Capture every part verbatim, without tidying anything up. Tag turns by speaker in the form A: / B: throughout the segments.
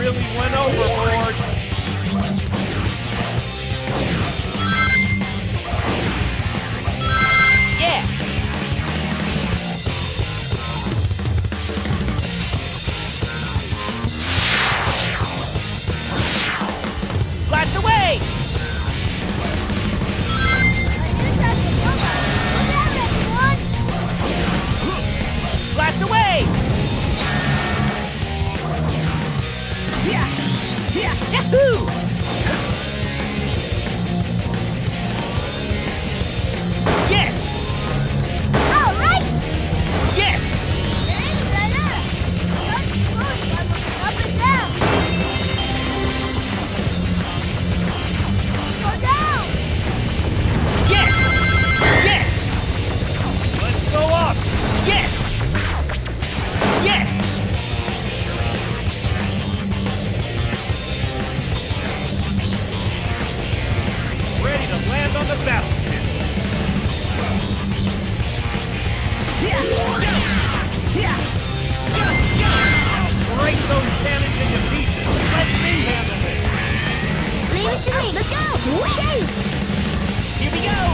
A: really went overboard. Yeah! Blast away! Blast away! Yeah! Yeah! Yahoo! Yes!
B: All right!
A: Yes!
B: Up and down! Go down!
A: Yes! Yes! Let's go up! Yes! Yes! Ready to land on the battlefield. Break those cannons into pieces. Let me handle this.
B: Leave it to me. Let's go. Okay.
A: Here we go.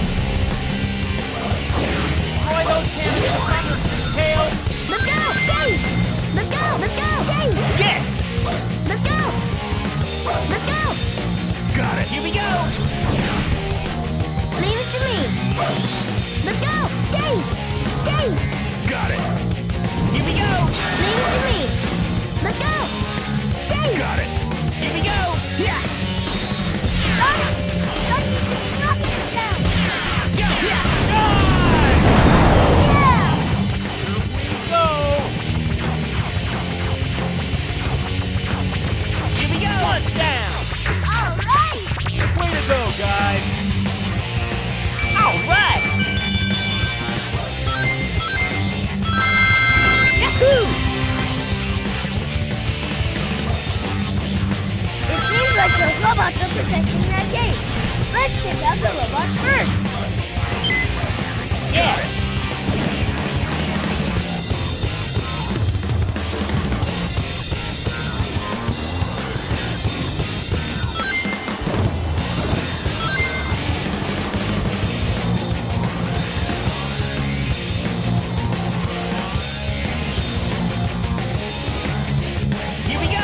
A: Destroy those cannons from their tail.
B: Let's go. Dave. Let's go. Let's go. Dave.
A: Yes.
B: Let's go. Let's go.
A: Got it. Here we go.
B: Leave it to me. Let's go. Dave. Dave.
A: Got it. Here we go.
B: Leave it to me. Let's go. Dave.
A: Got it. Here we go. Yeah.
B: Knock it. Knock it down.
A: Yeah. Yeah.
B: Yeah.
A: Here we go. Here we go. One down.
B: All right.
A: Way to go, guys. All right. Yahoo!
B: It seems like those robots are protecting that gate. Let's take out the robots first.
A: Yeah. Here we go.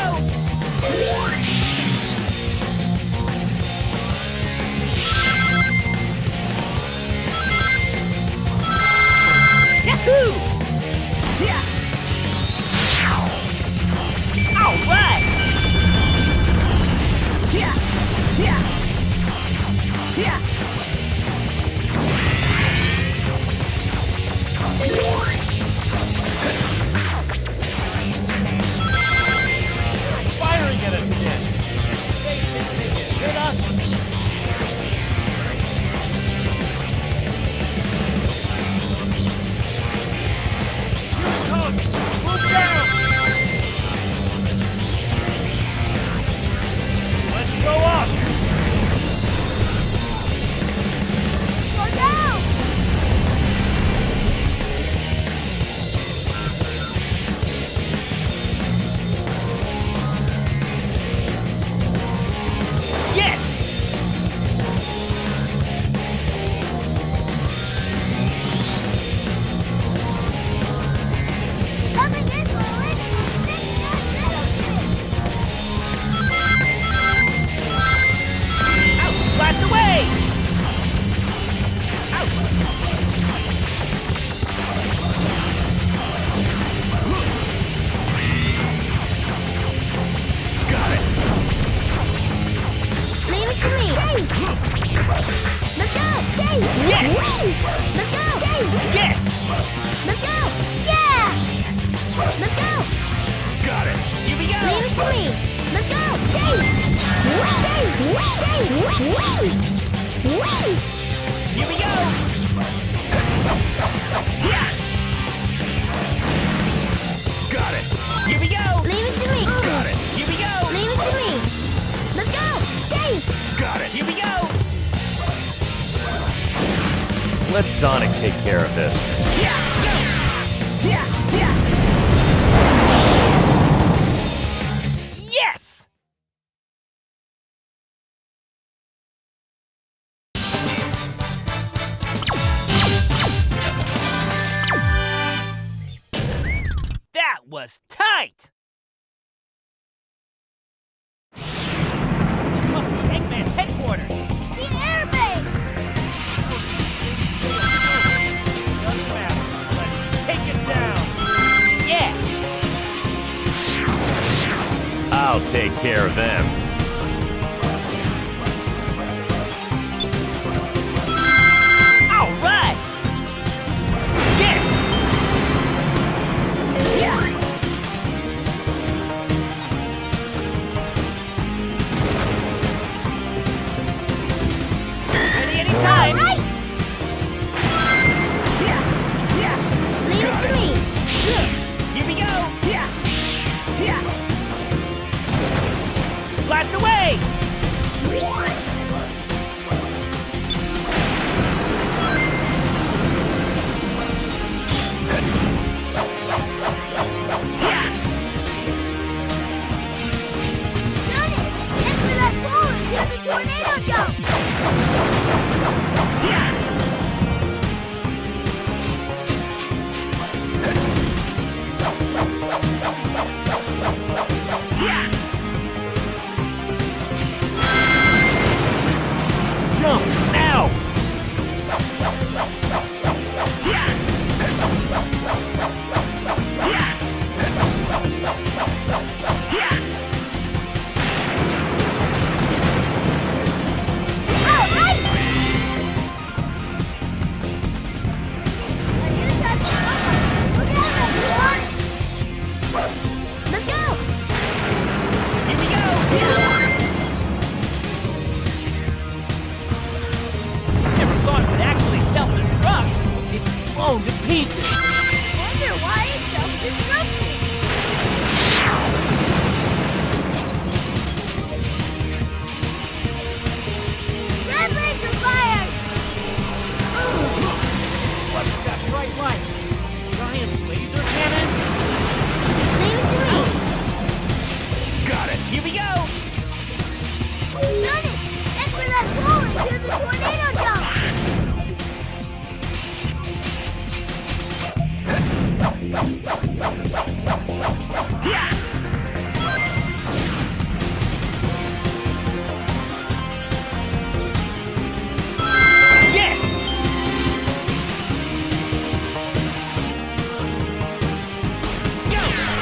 A: Yahoo! Yeah. All right. Yeah. Yeah. Yeah. Firing at us again. They think they can hit us. Here it comes. Move down. Let's go up.
B: Go down.
A: Yes.
B: Coming in, Roland. Fix that
A: Out. Blast away. Out. Got it.
B: Leave it to me. Dave. Let's go. Dave.
A: Yes.
B: Let's go. Dave.
A: Yes.
B: Let's go. Yeah. Let's go.
A: Got it. Here we go.
B: Leave it to me. Let's go. Dave. Dave. Dave.
A: Here we go. Yeah. Got it. Here we go.
B: Leave it to me.
A: Got it. Here we go.
B: Leave it to me. Let's go. Dave.
A: Got it. Here we go. Let Sonic take care of this. Yeah. Yeah. Yeah. That was tight! This must be Eggman's headquarters!
B: The airbase!
A: Doesn't matter. Let's take it down! Yeah!
C: I'll take care of them.
A: All right! Yes! Ready anytime!
B: Right! Leave it to me!
A: Here we go! Blast away!
B: Done it! Head for that pole and do the tornado jump!
A: Jump now!
B: All right! When you touch the button, look out, everyone! Let's go!
A: Here we go! Never thought it would actually self-destruct. It's blown to pieces.
B: Wonder why it's self-destructing. Red laser fire!
A: What's that bright light? Giant laser cannon?
B: Leave it to me.
C: Got it.
A: Here we go!
B: Done it! Head for that pole and do the tornado jump!
A: Yes! Go!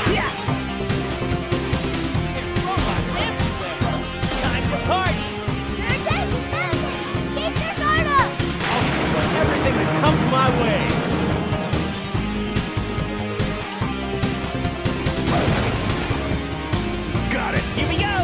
A: There's robots everywhere. Time to party!
B: They're attacking Madison! Keep your guard up!
A: I'll destroy everything that comes my way.
C: Got it.
A: Here we go!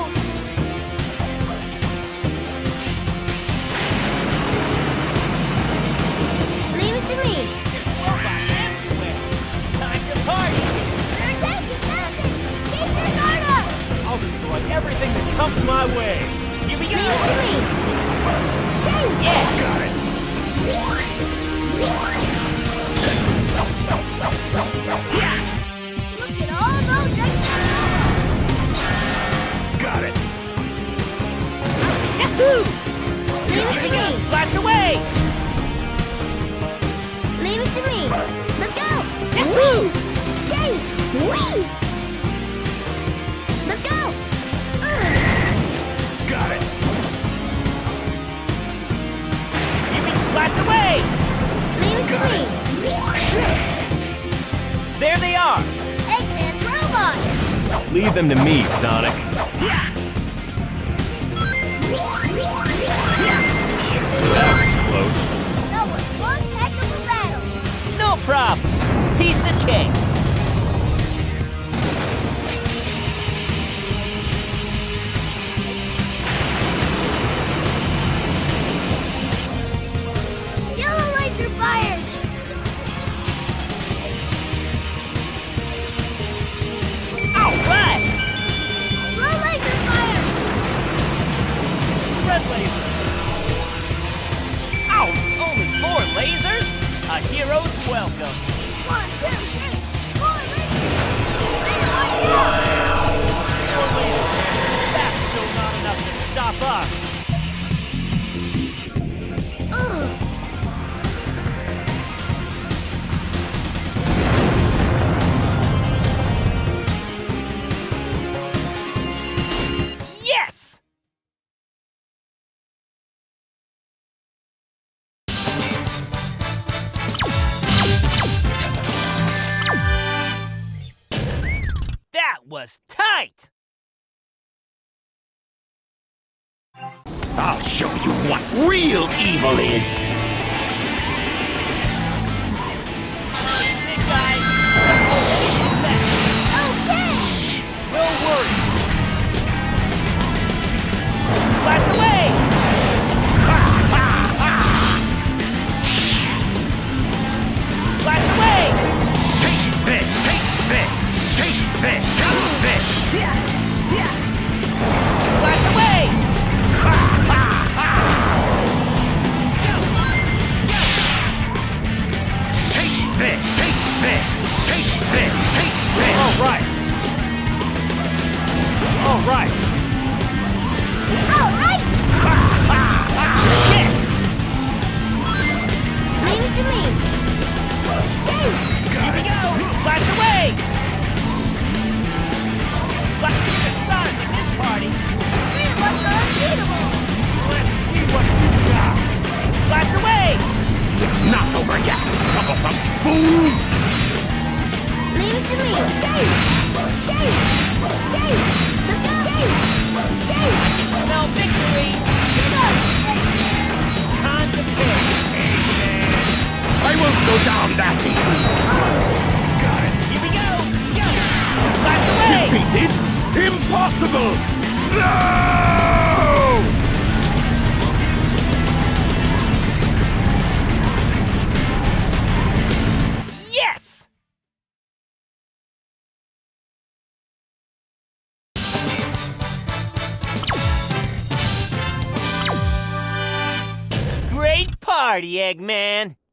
B: Leave it to me.
A: There's robots everywhere. Time to party!
B: They're attacking Madison! Keep your guard up!
A: I'll destroy everything that comes my way. Here we go!
B: Leave it to me. Change!
A: Yeah!
C: Got it.
B: Look at all those extra
C: Got it.
A: Yahoo!
B: Leave it to me.
A: Blast away!
B: Leave it to me. Let's go.
A: Yahoo!
B: Chase. Whee! Let's go.
C: Got it.
A: Here we blast away!
B: Leave it to me.
A: There they are!
B: Eggman's robot.
C: Leave them to me, Sonic. That was close.
B: That was one heck of a battle.
A: No problem. Piece of cake.
B: Yellow laser fire.
A: All right!
B: Blue laser fire.
A: Red laser. Ow! Only four lasers? A hero's welcome.
B: One, two, three, four lasers. Laser one down.
A: Four lasers. That's still not enough to stop us.
B: Ugh.
A: was tight!
C: I'll show you what real evil is.
A: This is it, guys.
B: Okay!
A: No worries. Blast away! Blast away!
C: Take this! Take this! Take this! Take this!
A: Blast away!
C: Take this! Take this! Take this! Take this!
A: All right. All right.
B: All right!
A: Yes!
B: Leave it to me. Hey!
A: Here we go! Blast away! Blast you're the stars of this party!
B: Three of us are unbeatable!
A: Let's see what you got! Blast away!
C: It's not over yet, troublesome fools!
B: Leave it to me. Dave! Dave! Dave! Let's go! Dave! Dave!
A: I can smell victory!
B: Get up!
A: Time to pick!
C: I won't go down that easy! Got it!
A: Here we go! Go! Blast away!
C: Defeated? Impossible! No!
A: Yes! Great party, Eggman!